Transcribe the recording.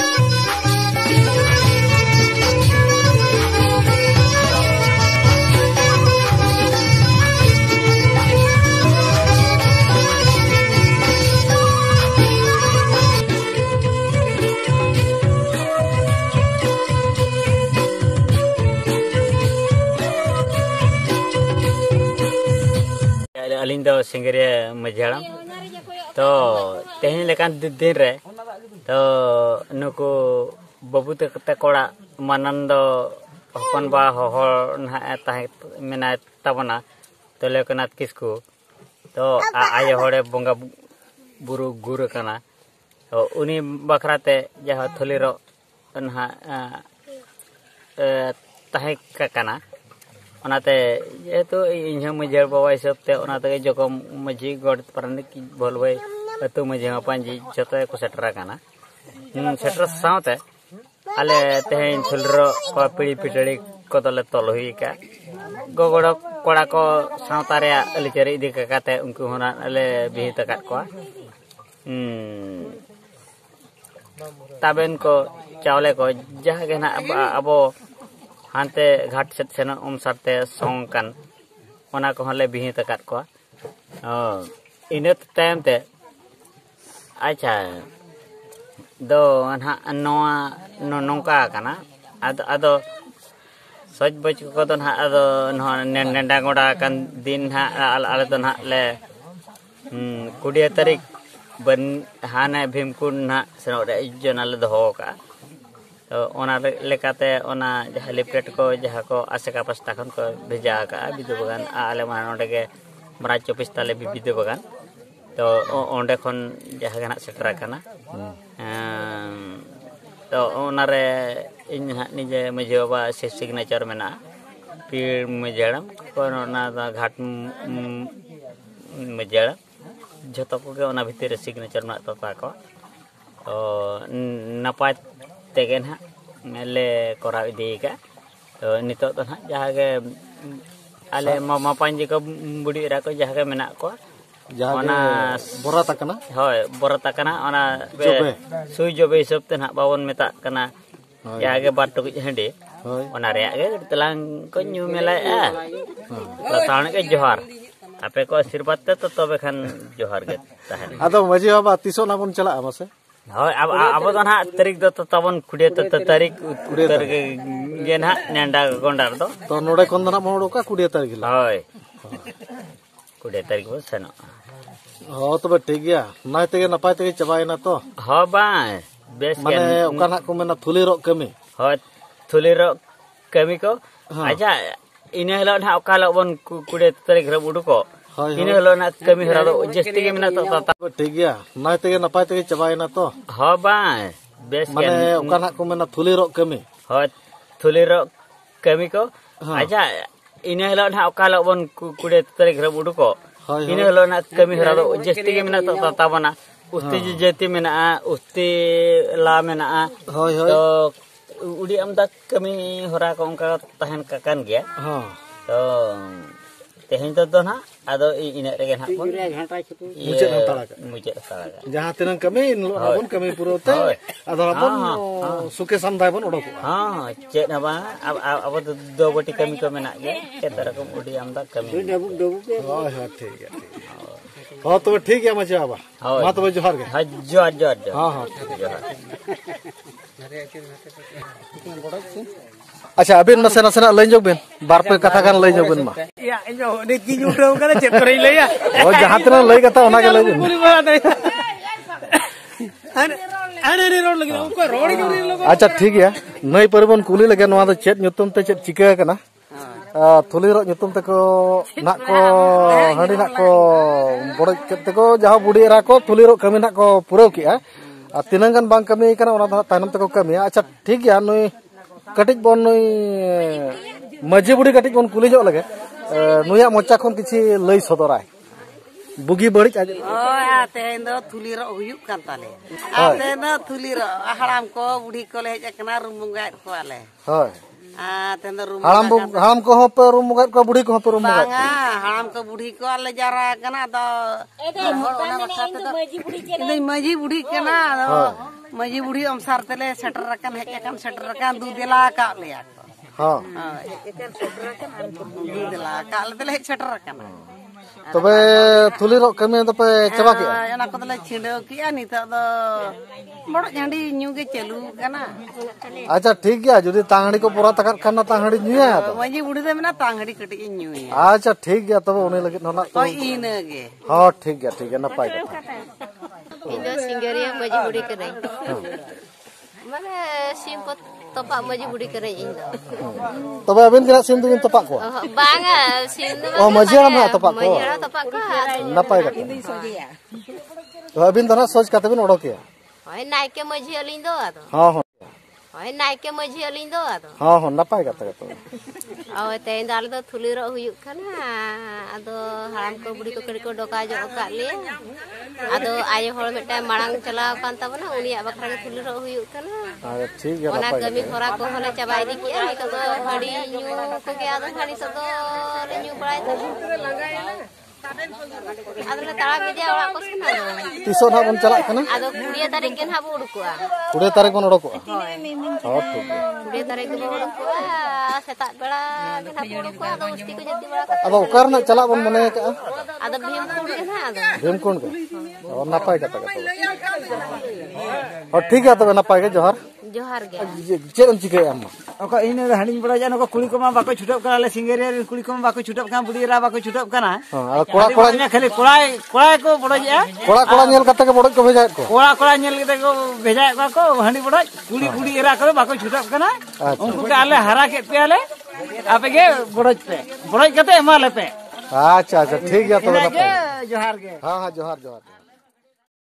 अलिंग दो सिंगरे मजाड़म तो तेहन लेकान दिन रे तो नुको बाबू तक कोड़ा मानंद हपन बा हहर ना ताहे मेना तबना तो लेकनाथ किसको तो आय हड़े बंगा बुरु गुरु कना तो उनी बखराते जहाँ थुलिरो ना ताहे कना ओनाते ये तो इन मजार बाबा हिसाब से ओनाते जो मजी गड़ पारानिक बोल भाई तो मजी पांजी जो को सेटरा काना सेटर सावते आले तेहन थुलरो पीड़ी पिटड़ी को तले तल हुई का गोगड़ कोड़ा को सावता रे अलिचरी इदी काते उनको होना आले बिहित काट को ताबेन को चावले को जहाँ के ना अबो हानते घाट सेट सेन सारते सोंग कान ओना को हले बिहित काट को इने टाइम ते अच्छा दो अनहा नोआ नोंका काना आदो सज बज को तो ना आदो नेंडा गोडा कान दिन हा आले तो ना ले 20 तारीख बन हाने भीमकुंड ना सनोरे जनाले दहो का तो ओना लेकाते ओना जहाँ लिपलेट को जहाँ को आसेका पास्ता खन को भेजा का बिदु बगान आले मान ओंडे के मराज ऑफिस ताले बिदु बगान तो ओंडे खन जहाँ गना सेटरा कना तो ओना रे इन निजे मजे बाबा सिग्नेचर मेना पीर मजाड़म कोन ओना घाट मजाड़ा जतो को के ओना भितर सिग्नेचर ना तो ताको तो नपाय तेगेन हा मेले कोरा इदी का तो नितो तो ना जहाँ के आले मामा पांजी को बुढ़ी रा को जहाँ के मेना को ओना बोरा तकना होय बोरा तकना ओना सुई जोबे हिसाब ते ना बावन मेता कना जहाँ के बार टुकुज हंडी ओना रे के तलांग को न्यू मेला लताण के जोहार आपे को आशीर्वाद ते तो तबे खान जोहार के ताहे आदो मजी बाबा तीसो ना बन चला मसे होय अब तो ना तारीख दो तो तबन कुड़े तो तारीख उतर के ना नेंडा गोंडार तो नोडे कोन ना मोड़ो का 20 तारीख ला होय 20 तारीख बस सेनो हो तो ठीक गया नाय तेगे नपाय तेगे चबायना तो हो बा बेस माने ओकाना को मेना थुलिरो कमी हो थुलिरो कमी को अच्छा इने हलो ना ओकालो बन 20 तारीख रे उडुको इने हलो ना कमी हरा दो जस्ती के मेना तो ठीक गया नाय तेगे नपाय तेगे चबायना तो हो बा बेस माने ओकाना को मेना थुलिरो कमी हो थुलिरो कमी को अच्छा इने हलो ना ओकालो बन 20 तारीख रे उडुको इने हलो ना कमी हरा दो जस्ती के मेना तो ताबना उस्ती जति मेना उस्ती ला मेना तो उडी आमदा कमी हरा को उनका तहन कान गया तो तेहन तो ना आदो इने रेगे ना मुझे हताड़ा जहां तिनन कमी अपन कमी पुरोते आदो अपन सुके समदाय बन ओडको हां चेत ना बा अब दो गोटी कमी को मेना गे केतर को उडी आमदा कमी हां ठीक है हां तो ठीक है मजे बाबा मा तो जोहार के हां जोहार हां हां अच्छा अभी नसे नसे लई जोग बेन बार पे कथा गान लई जोग बेन मा या इनो नेकी जुडो करे चेक करे लैया ओ जहां तना लई कथा ओना के लई अरे रोड लगे उनको रोड के लोग अच्छा ठीक है नई परबन कुली लगे नवा तो चेत nyutum ते चेत चिका कना थुलिरो nyutum ते को ना को हंडी ना को बड़ ते को जहां बुडी रा को थुलिरो कमी ना को पुरो किया तिनंगन बांग कमी कना ओना तानम ते को कमी अच्छा ठीक है नई कटिक बन नई मजी बुड़ी कटिक बन कुली जो लगे नुया मोचा खन किछि लई सदराय बुगी बड़ी आज तेहन दो थुलिरो हुयुक कान ताले आते न थुलिरो हराम को बुढ़ी को ले हेजना रूम मुंगाय को आले होय तेहन दो रूम हराम को हो पे रूम मुंगाय को बुढ़ी को हो पे रूम मुंगाय हराम को बुढ़ी को आले जरा कना दो मजी बुढ़ी कना माजी बुढ़ी अनुसार तेले सेटर रकन हेज अकन सेटर रकन दू दिला का लेया हाँ दू दिला का तेले हेज सेटर रकन तबे थुली रो कमी तबे चबा के एना को तेले छिंडो किया नित दो बड़ झंडी न्यू के चालू कना अच्छा ठीक गया जुदी तांगड़ी को पूरा तकत खाना तांगड़ी न्यूया तो माजी बुढ़ी दे मेना तांगड़ी कटी न्यूया अच्छा ठीक गया तबे उनी लगे नोना तो इने गे हां ठीक गया नपाय कथा इndo singeria maji budi kere mana sim pot topak maji budi kere indo तबे अबिन तिना सिम दुबिन तपा को banga sim oh majiara na tapa ko majiara topak ko नपाय कथा तो अबिन तना सोच काते बिन ओडो के hoy naik ke maji alindo ado हां हां hoy naik ke maji alindo ado हां हां नपाय कथा तो aw tein dal do thuli ro huyuk kana ado haram ko budi ko keri ko doka jo ka le ado ayo hol meta marang chala kan tabana unia bakra ke thuli ro huyuk kana अरे ठीक है ona नपाय kami hora ko hole chabai di kia ni ko do hadi nyu ko ke ado hani so do le nyu barai to ado le tara media ora ko sina do तिसो ना बन चला कना ado 20 tarik gen habu udukua 20 तारीख बन ओडो को हां ठीक है 20 tarik gen udukua setak bela gen habu udukua ado usti ko jati bala अब ओकर ना चला बन मने का ado bhimkund gen ado Bhimkund को और नपाय कथा और ठीक है तबे नपाय के जोहार johar ge चेरम चिके अम्मा ओका इने हानि बड़ा जान ओका कुली को मा बाको छुटप करा ले सिंगेरिया रे कुली को मा बाको छुटप का बुढ़ी रा बाको छुटप कना हां कोड़ा कोड़ा खाली कोड़ाय कोड़ाय को बड़ा जा कोड़ा कोड़ा नेल कते के बड़ को भेजा को कोड़ा कोड़ा नेल के को भेजा को हानि बड़ा कुली कुली रा को बाको छुटप कना उनको के आले हरा के पे आले आपे के बड़ज पे बड़ज कते माले पे अच्छा अच्छा ठीक है तबे नपाय जोहार गे हां हां जोहार जोहार